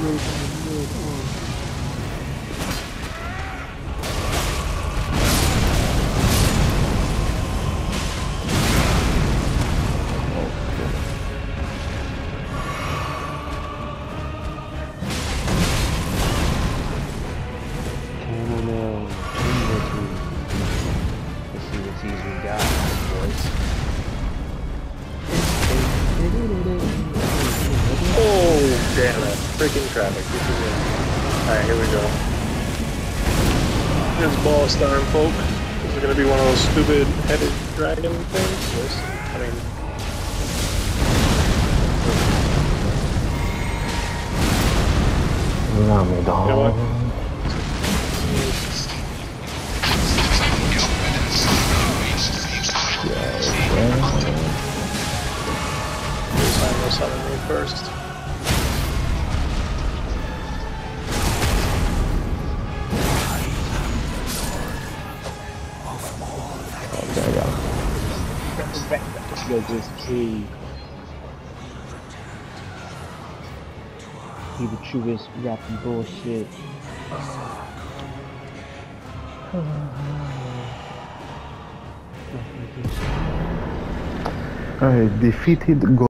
Damn it. Freaking traffic. Alright, here we go. Here's boss time, folk. This is gonna be one of those stupid headed dragon things. Yes. I mean. No, me dog. You know what? We'll summon me first. Yo, just key. He the truest rapping bullshit. I defeated